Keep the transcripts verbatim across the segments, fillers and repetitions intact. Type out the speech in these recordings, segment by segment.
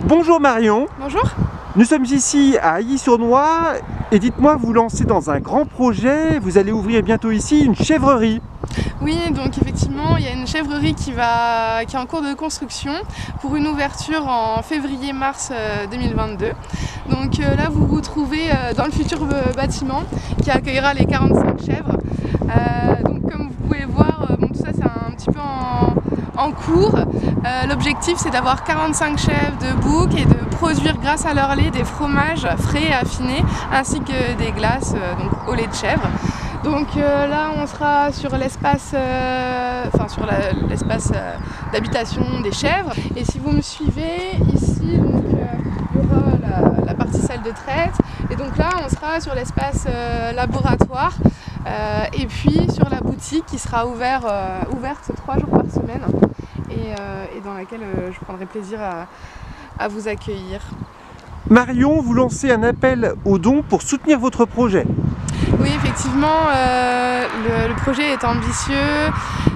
Bonjour Marion. Bonjour. Nous sommes ici à Ailly-sur-Noix et dites-moi, vous lancez dans un grand projet, vous allez ouvrir bientôt ici une chèvrerie. Oui, donc effectivement, il y a une chèvrerie qui, va, qui est en cours de construction pour une ouverture en février-mars deux mille vingt-deux. Donc euh, là, vous vous trouvez euh, dans le futur bâtiment qui accueillera les quarante-cinq chèvres. Euh, donc comme vous pouvez voir, euh, bon, tout ça c'est un petit peu en, en cours. Euh, L'objectif c'est d'avoir quarante-cinq chèvres de bouc et de produire grâce à leur lait des fromages frais et affinés ainsi que des glaces euh, donc, au lait de chèvre. Donc euh, là on sera sur l'espace euh, enfin sur l'espace la, euh, d'habitation des chèvres. Et si vous me suivez ici, donc, euh, il y aura la, la partie salle de traite. Et donc là on sera sur l'espace euh, laboratoire euh, et puis sur la boutique qui sera ouvert, euh, ouverte trois jours par semaine et, euh, et dans laquelle euh, je prendrai plaisir à, à vous accueillir. Marion, vous lancez un appel aux dons pour soutenir votre projet. Oui, effectivement, euh, le, le projet est ambitieux,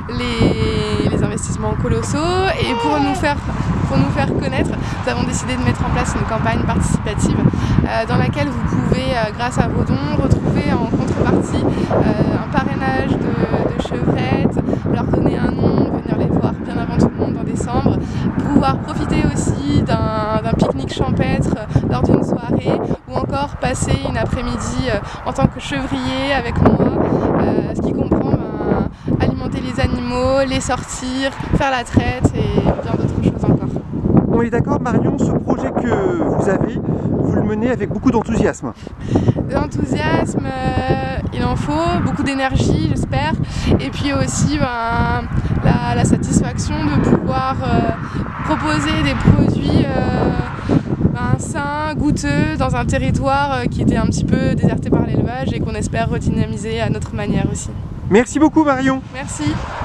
les, les investissements colossaux, et pour nous faire, pour nous faire connaître, nous avons décidé de mettre en place une campagne participative euh, dans laquelle vous pouvez, euh, grâce à vos dons, retrouver en contrepartie euh, un parrainage de, de chevrettes, leur donner un nom, venir les voir bien avant tout le monde en décembre, pouvoir profiter aussi d'un d'un pique-nique champêtre lors d'une soirée, ou encore passer une après-midi euh, en tant que chevrier avec moi, euh, ce qui comprend ben, alimenter les animaux, les sortir, faire la traite et bien d'autres choses encore. On est d'accord Marion, ce projet que vous avez, vous le menez avec beaucoup d'enthousiasme. L'enthousiasme, euh, il en faut, beaucoup d'énergie j'espère, et puis aussi ben, la, la satisfaction de pouvoir euh, proposer des produits euh, ben, sains, goûteux, dans un territoire euh, qui était un petit peu déserté par l'élevage et qu'on espère redynamiser à notre manière aussi. Merci beaucoup Marion. Merci.